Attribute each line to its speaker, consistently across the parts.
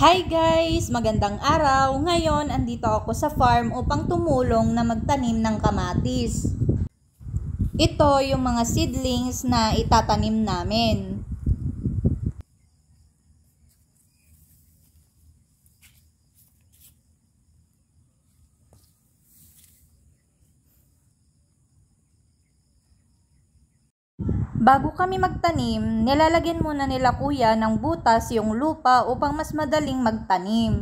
Speaker 1: Hi guys! Magandang araw! Ngayon, andito ako sa farm upang tumulong na magtanim ng kamatis. Ito yung mga seedlings na itatanim namin. Bago kami magtanim, nilalagyan muna nila kuya ng butas yung lupa upang mas madaling magtanim.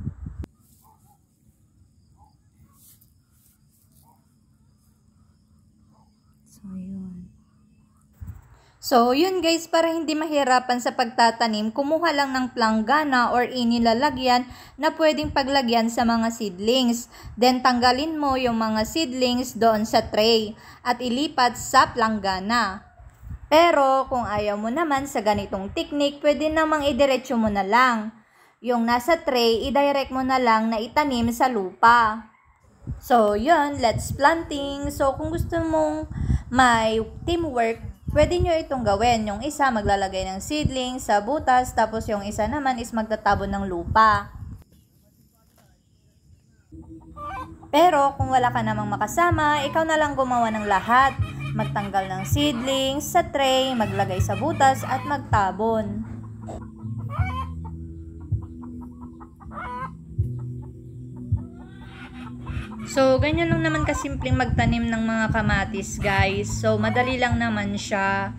Speaker 1: So, yun guys, para hindi mahirapan sa pagtatanim, kumuha lang ng planggana or inilalagyan na pwedeng paglagyan sa mga seedlings. Then, tanggalin mo yung mga seedlings doon sa tray at ilipat sa planggana. Pero, kung ayaw mo naman sa ganitong technique, pwede namang idiretso mo na lang. Yung nasa tray, idirect mo na lang na itanim sa lupa. So, yun, let's planting. So, kung gusto mong may teamwork, pwede nyo itong gawin. Yung isa maglalagay ng seedling sa butas, tapos yung isa naman is magtatabon ng lupa. Pero kung wala ka namang makasama, ikaw na lang gumawa ng lahat. Magtanggal ng seedlings sa tray, maglagay sa butas at magtabon. So, ganyan lang naman kasimpleng magtanim ng mga kamatis, guys. So, madali lang naman siya.